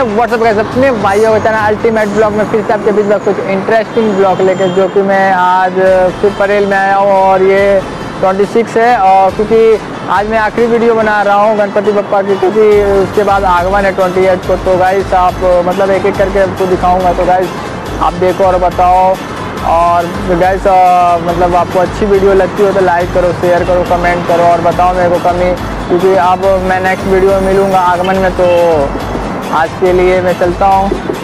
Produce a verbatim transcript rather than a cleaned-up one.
WhatsApp guys, अपने भाइयों का चैनल अल्टीमेट ब्लॉग में फिर से आपके बीच में कुछ इंटरेस्टिंग ब्लॉग लेके, जो कि मैं आज फिर परेल में आया हूँ और ये छब्बीस है। और क्योंकि आज मैं आखिरी वीडियो बना रहा हूँ गणपति बप्पा की, क्योंकि उसके बाद आगमन है अट्ठाईस को। तो गाइस आप मतलब एक एक करके आपको दिखाऊँगा, तो गाइस आप देखो और बताओ। और गाइस मतलब आपको अच्छी वीडियो लगती हो तो लाइक करो, शेयर करो, कमेंट करो और बताओ मेरे को कमी, क्योंकि अब मैं नेक्स्ट वीडियो में मिलूँगा आगमन में। तो आज के लिए मैं चलता हूँ।